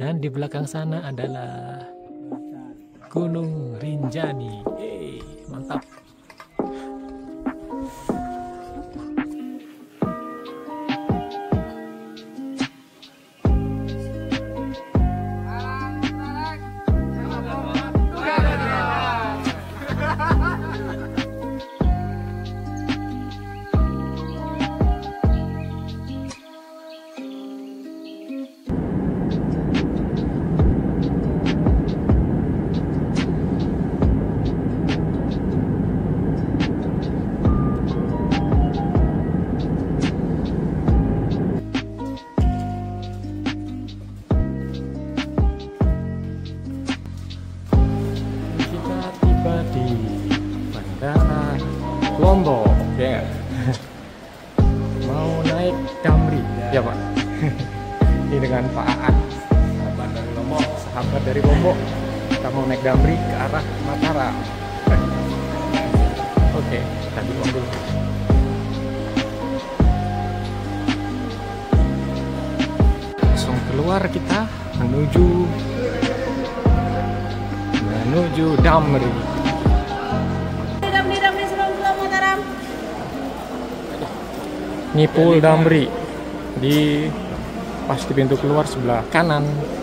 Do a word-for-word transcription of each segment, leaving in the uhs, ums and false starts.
Dan di belakang sana adalah Gunung Rinjani. Yeay, mantap. Lombok ya, mau naik Damri ya, ya Pak. Ini dengan Pak Aan, sahabat dari Lombok, sahabat dari Lombok. Kita mau naik Damri ke arah Mataram. Oke, kita dulu dulu. Langsung keluar kita menuju menuju Damri. Ngipul Damri di pas di pintu keluar sebelah kanan.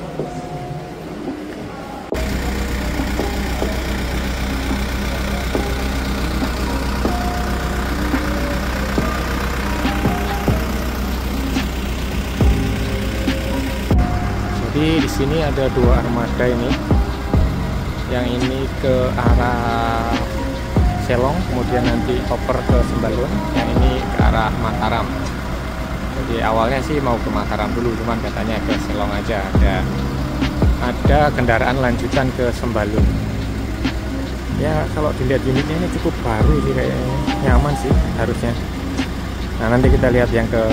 Jadi di sini ada dua armada ini. Yang ini ke arah Selong, kemudian nanti oper ke Sembalun, yang ini ke arah Mataram. Jadi awalnya sih mau ke Mataram dulu, cuman katanya ke Selong aja. Ada ada kendaraan lanjutan ke Sembalun. Ya kalau dilihat unitnya ini cukup baru sih, kayaknya nyaman sih harusnya. Nah nanti kita lihat yang ke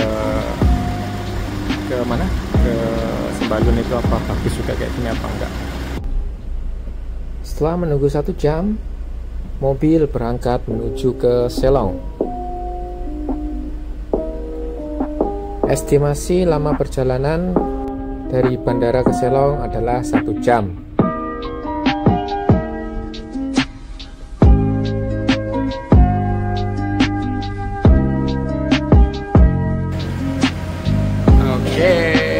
ke mana? Ke Sembalun itu apa bagus juga kayak gini apa enggak. Setelah menunggu satu jam, mobil berangkat menuju ke Selong. Estimasi lama perjalanan dari bandara ke Selong adalah satu jam. Oke,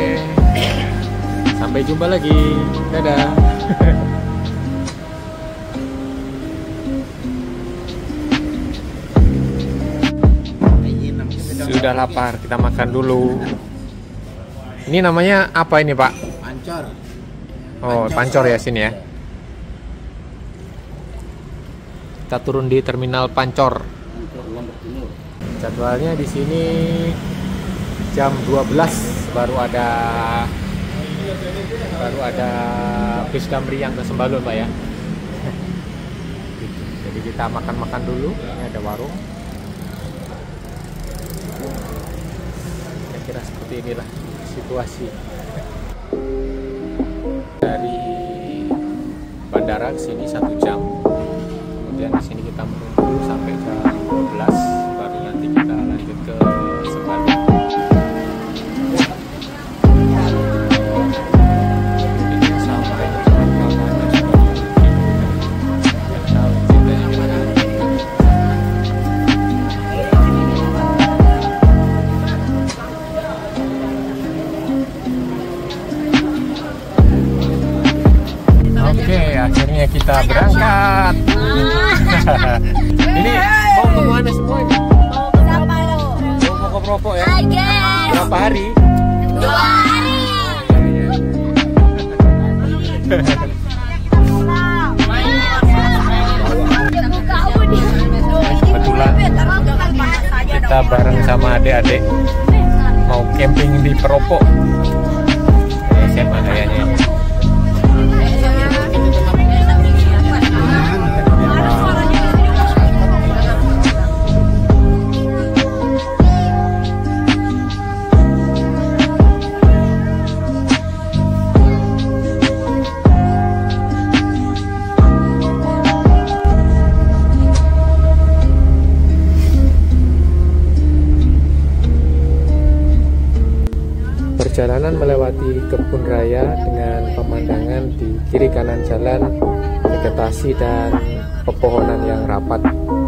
sampai jumpa lagi. Dadah. Sudah lapar, kita makan dulu. Ini namanya apa ini Pak? Pancor. Oh, pancor, pancor ya sini ya. Kita turun di terminal Pancor. Jadwalnya di sini jam dua belas baru ada baru ada bis Damri yang ke Sembalun Pak ya. Jadi kita makan-makan dulu. Ini ada warung. Kira seperti inilah situasi dari bandara ke sini satu jam, kemudian di sini kita menunggu sampai jam dua belas baru nanti kita lanjut ke Sembalun. Akhirnya kita berangkat. Ini mau ke mana semua ini? Mau ke Propo. Mau ke Propo ya? Berapa hari? Dua hari. Kebetulan kita bareng sama adik-adik mau camping di Propo. S M A kayaknya. Perjalanan perjalanan melewati kebun raya dengan pemandangan di kiri kanan jalan, vegetasi dan pepohonan yang rapat.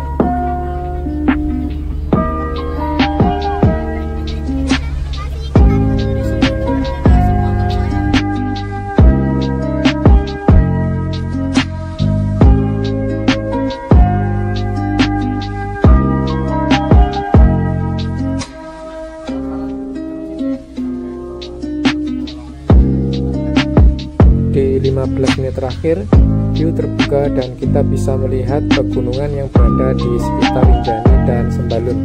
lima belas menit terakhir view terbuka dan kita bisa melihat pegunungan yang berada di sekitar Rinjani dan Sembalun.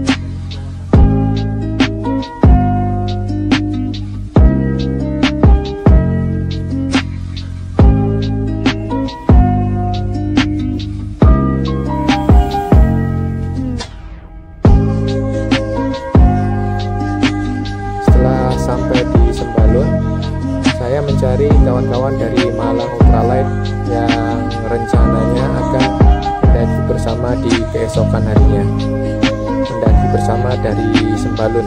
Setelah sampai di Sembalun, saya mencari kawan-kawan dari Malang Ultralight yang rencananya akan mendaki bersama di keesokan harinya, mendaki bersama dari Sembalun.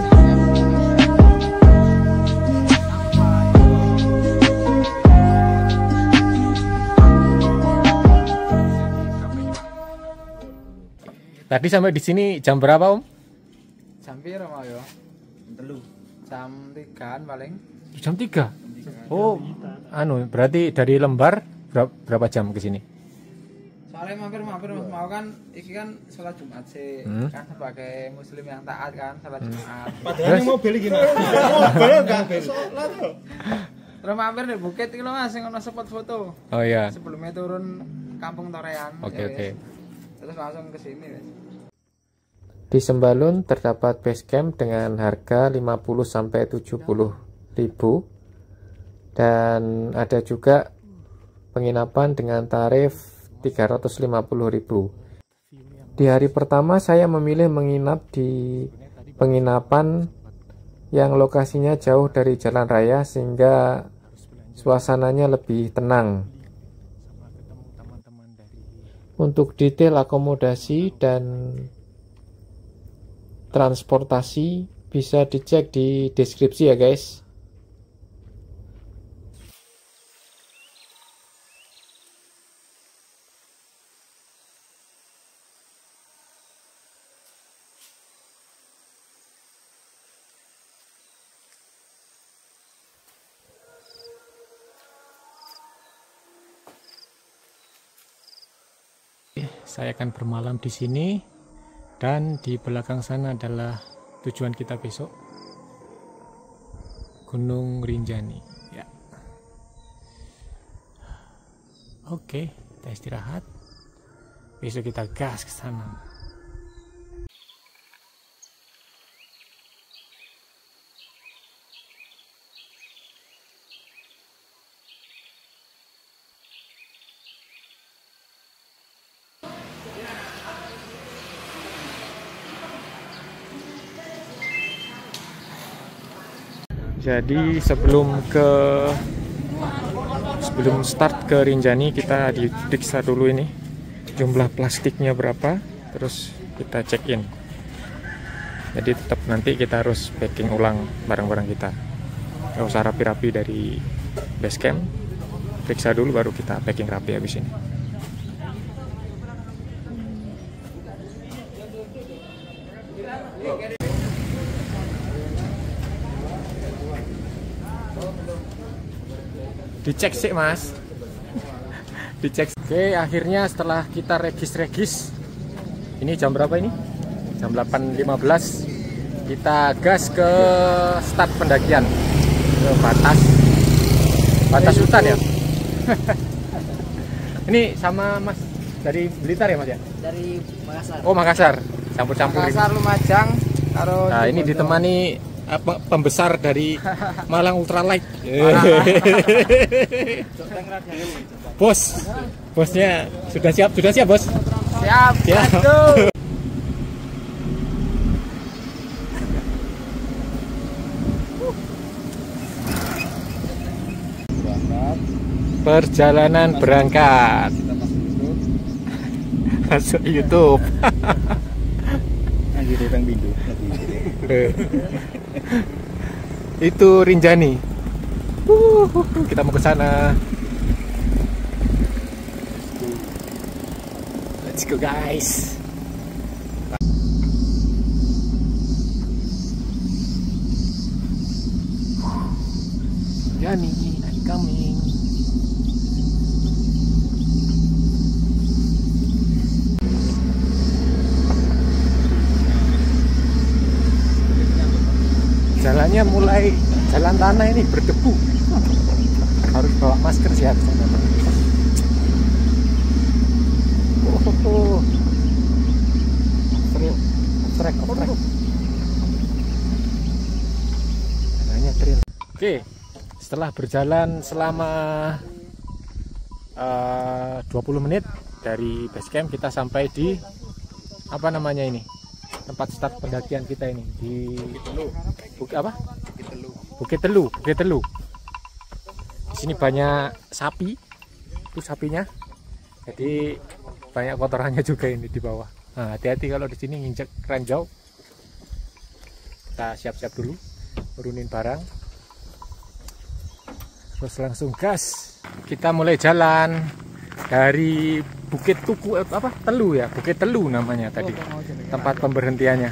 Tadi sampai di sini jam berapa, Om? Jam piro mau yo? Telu. Jam tigaan paling. Jam tiga. Oh, anu berarti dari Lembar berapa, berapa jam ke sini? Soalnya mampir-mampir Mas mau kan iki kan sholat Jumat sih. Hmm. Kan sebagai muslim yang taat kan sholat Jumat. Padahal ini mobil gimana? Mobil enggak sholat loh. Terus mampir di Bukit iki lho Mas sing ono spot foto. Oh iya. Sebelumnya turun Kampung Torean. Oke, ya oke. wis. Terus langsung ke sini wis. Di Sembalun terdapat base camp dengan harga lima puluh sampai tujuh puluh ribu dan ada juga penginapan dengan tarif tiga ratus lima puluh ribu. Di hari pertama saya memilih menginap di penginapan yang lokasinya jauh dari jalan raya sehingga suasananya lebih tenang. Untuk detail akomodasi dan transportasi bisa dicek di deskripsi ya guys. Saya akan bermalam di sini dan di belakang sana adalah tujuan kita besok, Gunung Rinjani. Ya. Oke, kita istirahat. Besok kita gas ke sana. Jadi sebelum ke sebelum start ke Rinjani kita diperiksa dulu ini jumlah plastiknya berapa, terus kita check in. Jadi tetap nanti kita harus packing ulang barang-barang kita. Gak usah rapi-rapi dari base camp, periksa dulu baru kita packing rapi habis ini. Dicek sih mas, dicek. Oke, akhirnya setelah kita regis-regis, ini jam berapa ini? Jam delapan lima belas. Kita gas ke start pendakian ke batas batas hutan ya. Ini sama mas dari Blitar ya mas ya? Dari Makassar. Oh Makassar, campur-campur. Makassar Lumajang karo Nah ini ditemani apa, pembesar dari Malang Ultralight. Bos, bosnya sudah siap, sudah siap bos. Siap. Ya. Let's go. Perjalanan berangkat. Masuk YouTube. Lagi datang pintu. Itu Rinjani. Uh, kita mau ke sana. Let's go guys. Yani, I'm coming. Jalannya mulai jalan tanah ini berdebu. Harus bawa masker sih harusnya. Oh, oh, oh. Trail, trek, trek. Jalannya trail. Oke, setelah berjalan selama uh, dua puluh menit dari base camp, kita sampai di apa namanya ini? Tempat start pendakian kita ini di Bukit apa? Bukit Telu, Bukit Telu. Di sini banyak sapi, itu sapinya. Jadi banyak kotorannya juga ini di bawah. Nah, hati-hati kalau di sini nginjek ranjau. Kita siap-siap dulu, turunin barang, terus langsung gas. Kita mulai jalan dari Bukit Tuku apa? Telu ya, Bukit Telu namanya tadi. Tempat pemberhentiannya.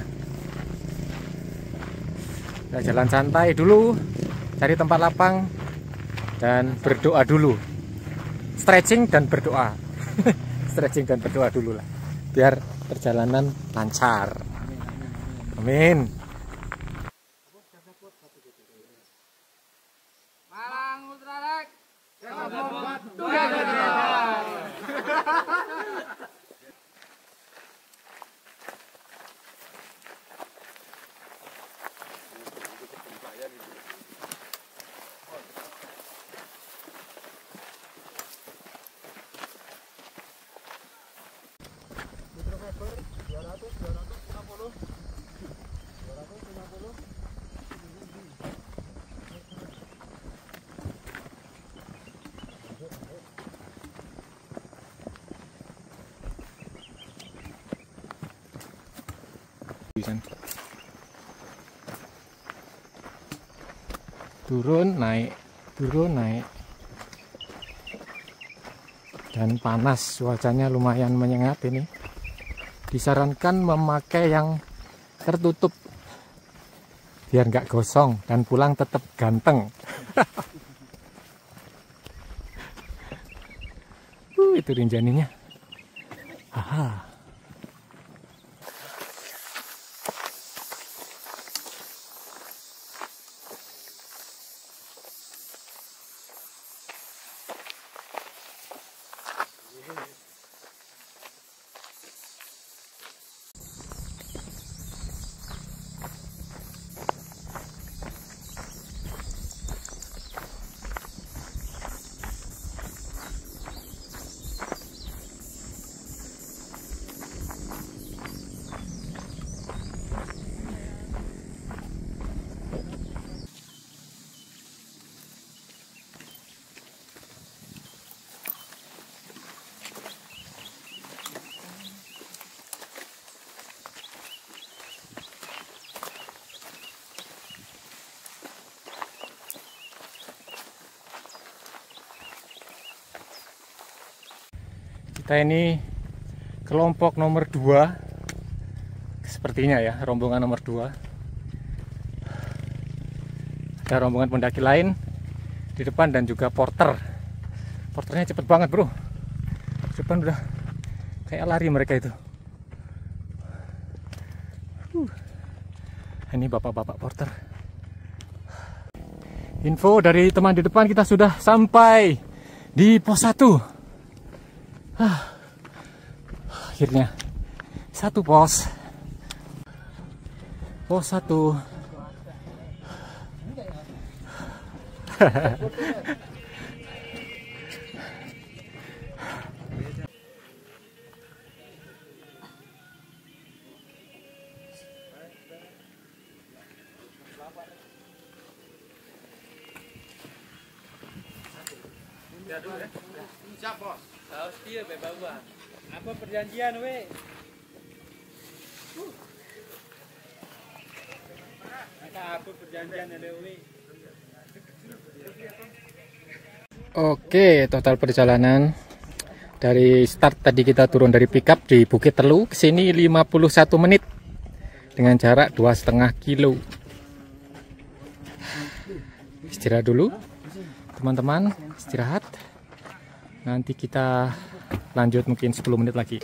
Kita jalan santai dulu, cari tempat lapang dan berdoa dulu. Stretching dan berdoa. Stretching dan berdoa dulu lah, biar perjalanan lancar. Amin. Turun naik, turun naik, dan panas, cuacanya lumayan menyengat ini. Disarankan memakai yang tertutup biar nggak gosong dan pulang tetap ganteng. uh, itu rinjaninya. Aha. Kita ini kelompok nomor dua, sepertinya ya, rombongan nomor dua. Ada rombongan pendaki lain di depan dan juga porter. Porternya cepet banget bro, depan udah kayak lari mereka itu. Uh. Ini bapak-bapak porter. Info dari teman di depan, kita sudah sampai di pos satu. Ah, akhirnya satu pos, pos satu. Siap bos. Harus dia bawa. Apa perjanjian we? Maka apa perjanjian ada we? Oke, total perjalanan dari start tadi kita turun dari pickup di Bukit Telu ke sini lima puluh satu menit dengan jarak dua setengah kilo. Istirahat dulu, teman-teman, istirahat. Nanti kita lanjut mungkin sepuluh menit lagi.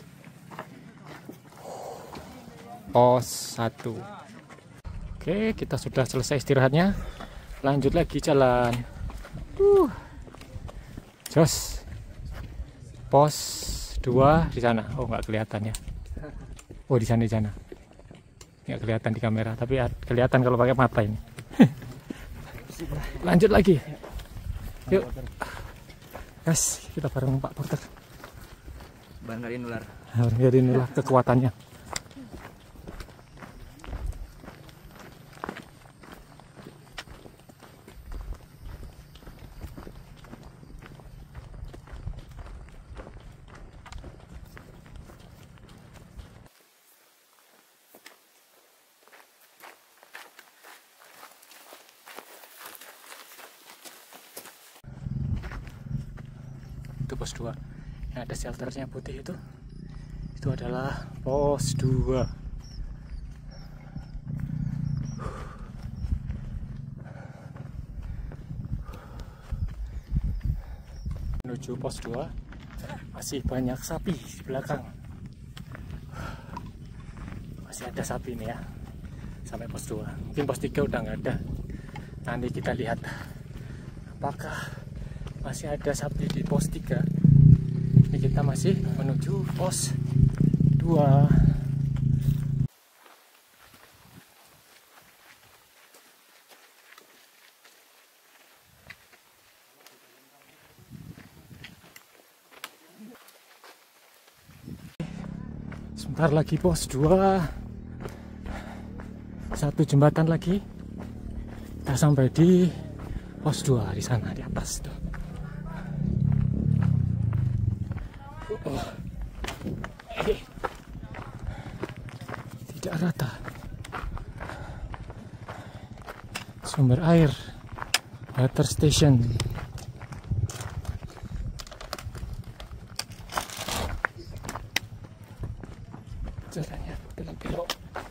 Pos satu. Oke, kita sudah selesai istirahatnya. Lanjut lagi jalan. Uh. Jos. Pos dua di sana. Oh, nggak kelihatan ya. Oh, di sana di sana. Nggak kelihatan di kamera, tapi kelihatan kalau pakai mata ini. Lanjut lagi. Yuk. Guys, kita bareng Pak Porter. Banggain ular. Banggain ular kekuatannya. Itu pos dua yang ada shelternya putih itu itu adalah pos dua. Menuju pos dua masih banyak sapi di belakang, masih ada sapi nih ya sampai pos dua. Mungkin pos tiga udah nggak ada, nanti kita lihat apakah masih ada sapi di pos tiga. Ini kita masih menuju pos dua. Sebentar lagi pos dua. Satu jembatan lagi kita sampai di pos dua di sana di atas tuh. Oh. Eh. Tidak rata sumber air, water station. Jalannya belok-belok.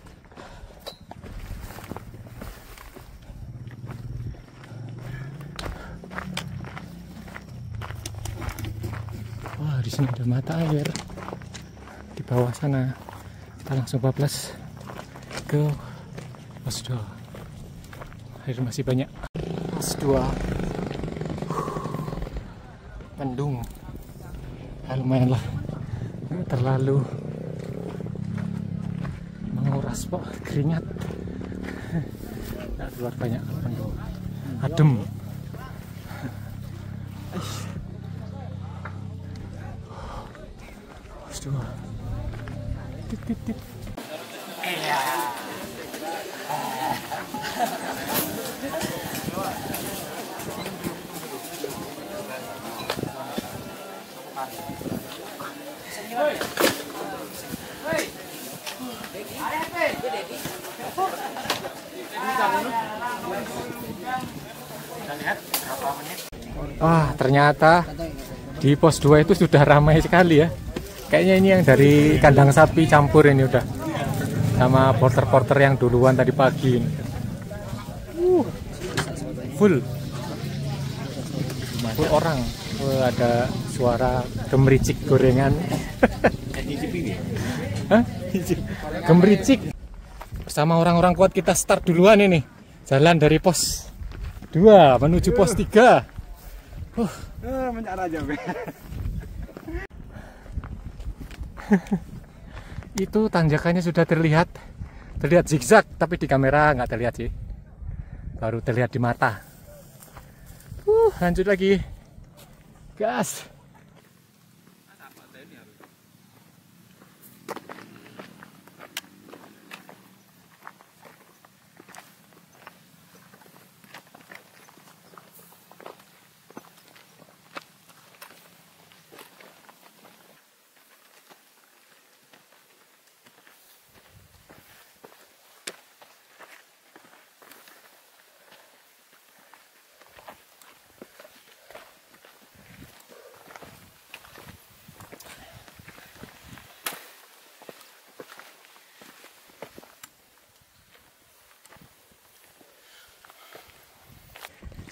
Wah, di sini ada mata air di bawah sana. Kita langsung bablas ke pos dua. Air masih banyak. Pos dua mendung. Ya, lumayan lah, nggak terlalu menguras kok keringat. Nggak keluar banyak mendung. Adem. Dua. Tit, tit, tit. Wah, ternyata di pos dua itu sudah ramai sekali ya. Kayaknya ini yang dari kandang sapi campur ini udah sama porter-porter yang duluan tadi pagi ini. Uh, full full orang. Uh, ada suara gemericik gorengan. Hah? Gemericik. Bersama orang-orang kuat kita start duluan ini. Jalan dari pos dua menuju pos tiga. Uh. Itu tanjakannya sudah terlihat terlihat zigzag, tapi di kamera nggak terlihat sih, baru terlihat di mata. Uh, lanjut lagi, gas.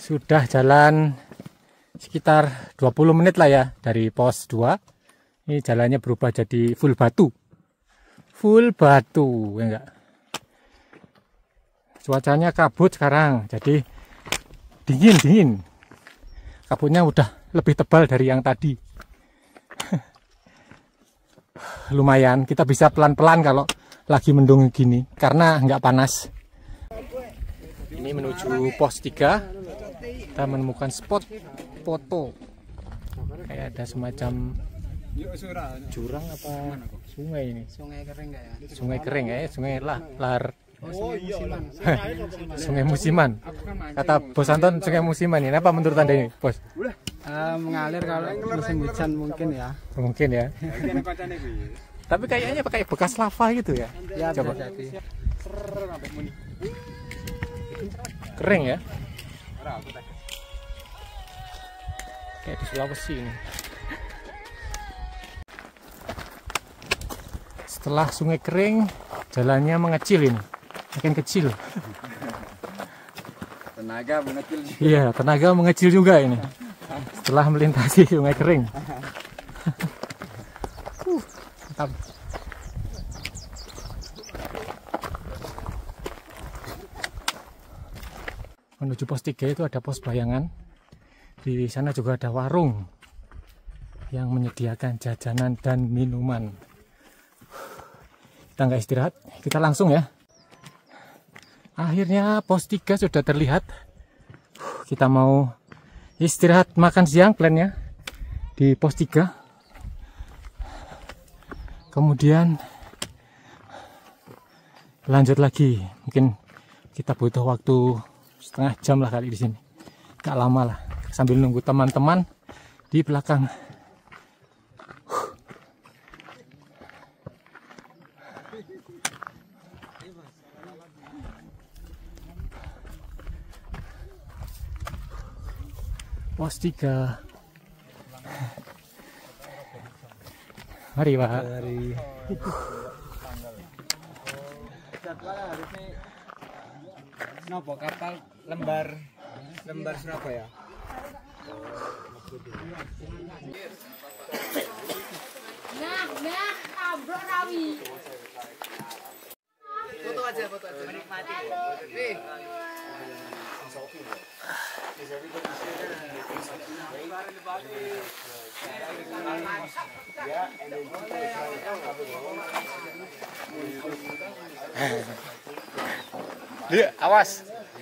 Sudah jalan sekitar dua puluh menit lah ya dari pos dua. Ini jalannya berubah jadi full batu. Full batu, ya enggak? Cuacanya kabut sekarang, jadi dingin-dingin. Kabutnya udah lebih tebal dari yang tadi. Lumayan, kita bisa pelan-pelan kalau lagi mendung gini, karena nggak panas. Ini menuju pos tiga. Kita menemukan spot foto. Kayak ada semacam jurang apa sungai ini? Sungai kering nggak ya? Sungai kering ya, sungai lah, lahar. Oh iya. Sungai musiman. Kata Bos Anton sungai musiman ini. Apa menurut Anda ini, Bos? Uh, mengalir kalau musim hujan mungkin ya. Mungkin ya. Tapi kayaknya pakai bekas lava gitu ya. Ya, coba. jadi. Kering ya. Kayak di Sulawesi ini. Setelah sungai kering, jalannya mengecil ini. Makin kecil. Tenaga mengecil. Iya, tenaga mengecil juga ini. Setelah melintasi sungai kering. uh, mantap. Menuju pos tiga itu ada pos bayangan. Di sana juga ada warung yang menyediakan jajanan dan minuman. Kita nggak istirahat, kita langsung ya. Akhirnya pos tiga sudah terlihat. Kita mau istirahat makan siang plannya di pos tiga. Kemudian lanjut lagi. Mungkin kita butuh waktu setengah jam lah kali di sini. Gak lama lah. Sambil nunggu teman-teman di belakang. Pos tiga. Mari Pak. Dari nopo kapal lembar lembar Surabaya. Nah, nah, abrok rawi. Foto aja, foto aja. Menikmati. Nih. Lihat, awas.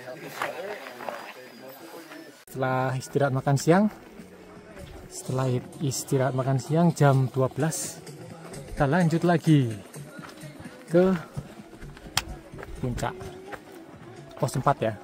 Setelah istirahat makan siang, setelah istirahat makan siang jam dua belas, kita lanjut lagi ke puncak pos empat ya,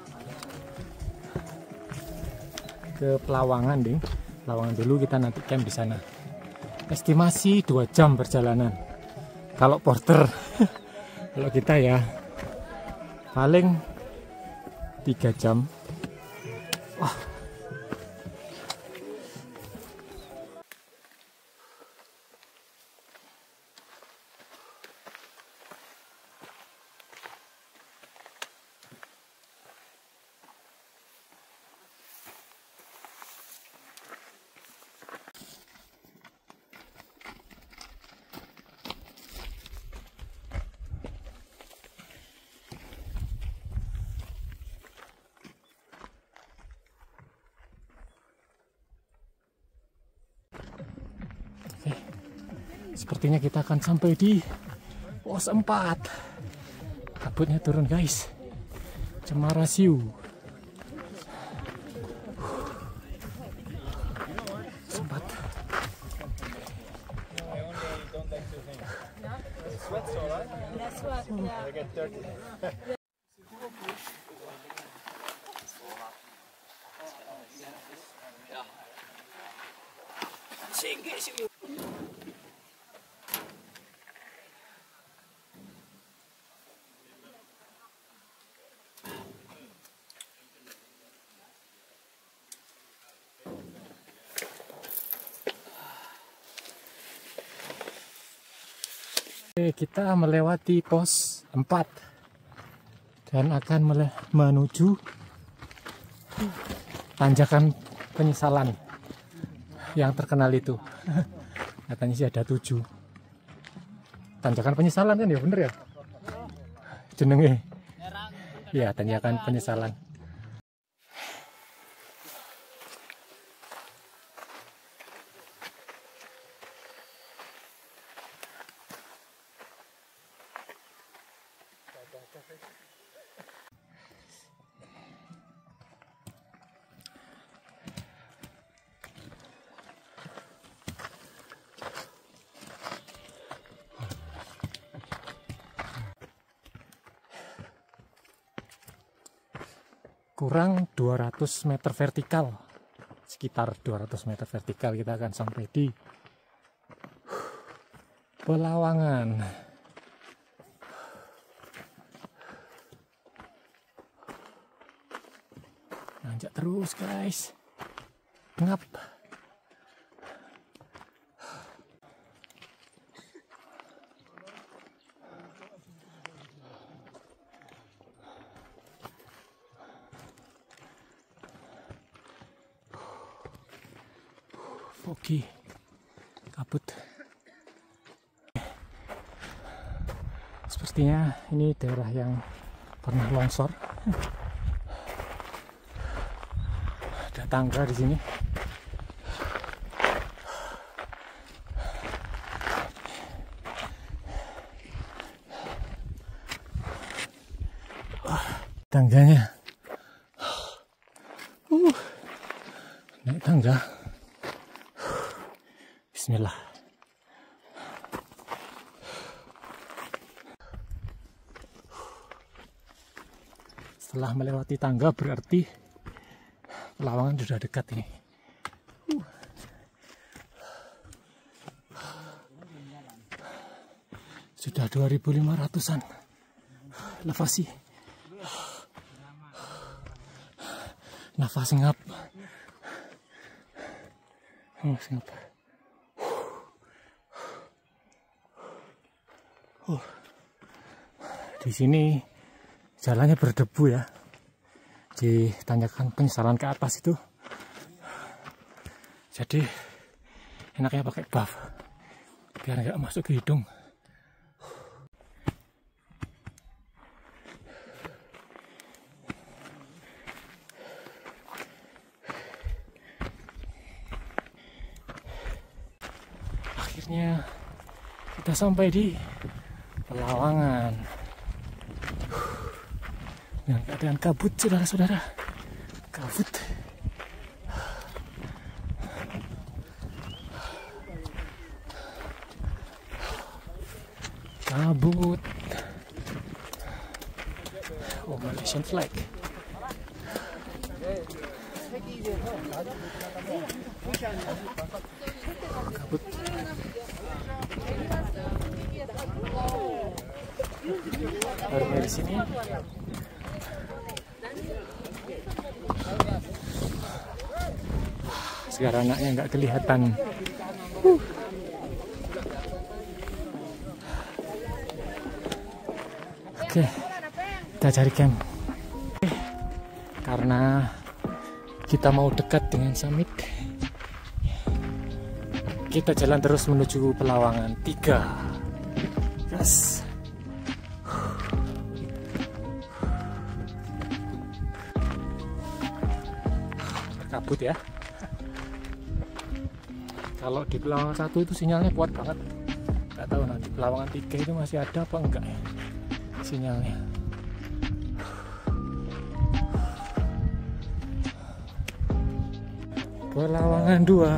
ke Pelawangan deh. Pelawangan dulu, kita nanti camp di sana. Estimasi dua jam perjalanan kalau porter. Kalau kita ya paling tiga jam. Wah. Sepertinya kita akan sampai di pos empat. Kabutnya turun guys. Cemara Siu. Sempat. Oke, kita melewati pos empat dan akan menuju tanjakan penyesalan yang terkenal itu. Katanya sih ada tujuh tanjakan penyesalan kan ya, bener ya jenenge? Ya, tanjakan penyesalan. Kurang dua ratus meter vertikal, sekitar dua ratus meter vertikal kita akan sampai di Pelawangan. Nanjak terus guys, ngap. Oke, kabut. Sepertinya ini daerah yang pernah longsor. Ada tangga di sini. Tangganya. Uh, naik tangga. Bismillah. Setelah melewati tangga berarti Pelawangan sudah dekat ini. Uh. Sudah dua ribu lima ratusan elevasi. Nafas ngap. Nafas ngap. Oh, di sini jalannya berdebu ya, di tanjakan penyesalan ke atas itu. Jadi enaknya pakai buff biar nggak masuk ke hidung. Akhirnya kita sampai di Pelawangan dengan keadaan kabut, saudara-saudara. Kabut. Kabut. Oh, Malaysian flag. Kabut. Baru dari sini sekarang anaknya nggak kelihatan. uh. Oke, kita cari camp karena kita mau dekat dengan summit. Kita jalan terus menuju Pelawangan tiga. Yes. Kabut ya. Kalau di Pelawangan satu itu sinyalnya kuat banget. Nggak tahu nanti Pelawangan tiga itu masih ada apa enggak ya sinyalnya. Pelawangan dua.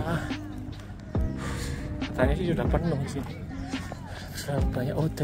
Katanya sih sudah penuh di sini. Sudah banyak O T.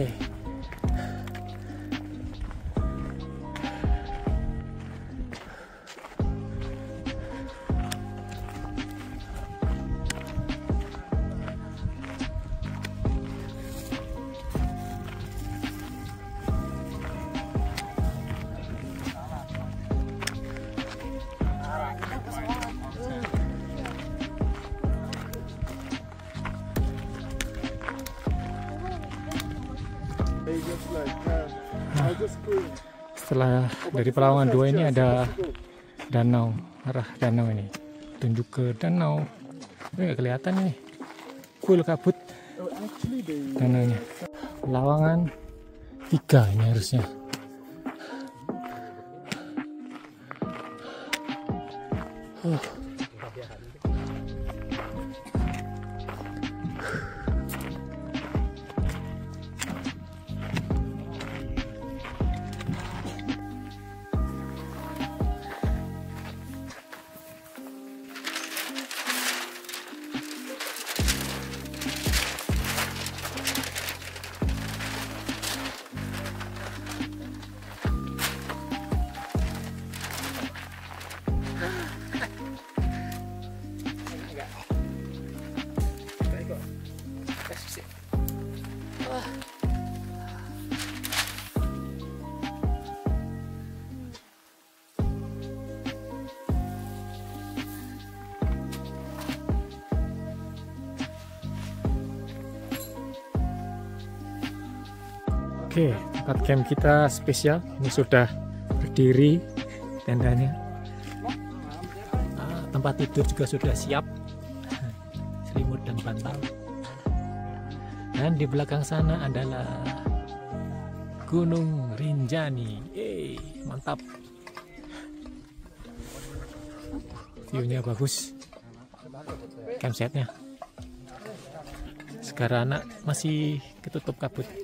Setelah dari Pelawangan dua ini ada danau, arah danau ini. Tunjuk ke danau. Ini nggak kelihatan ini. Full kabut danaunya. Lawangan tiga ini harusnya. Oh. Oke, tempat camp kita spesial. Ini sudah berdiri tendanya. Ah, tempat tidur juga sudah siap, selimut dan bantal. Dan di belakang sana adalah Gunung Rinjani. Yeay, mantap. View-nya bagus. Campsite-nya. Sekarang anak masih ketutup kabut.